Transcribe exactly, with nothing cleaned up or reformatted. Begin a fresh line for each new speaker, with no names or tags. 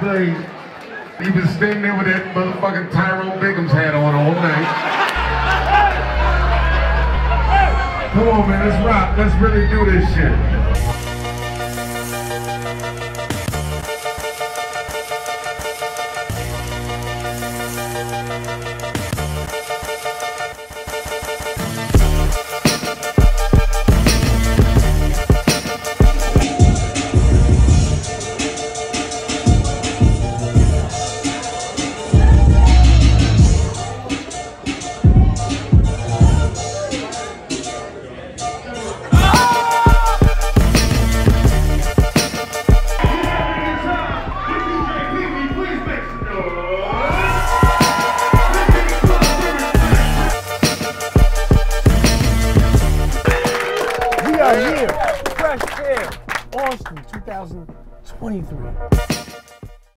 Play. He was standing there with that motherfucking Tyrone Bigum's hat on all night. Come on, man, let's rock. Let's really do this shit.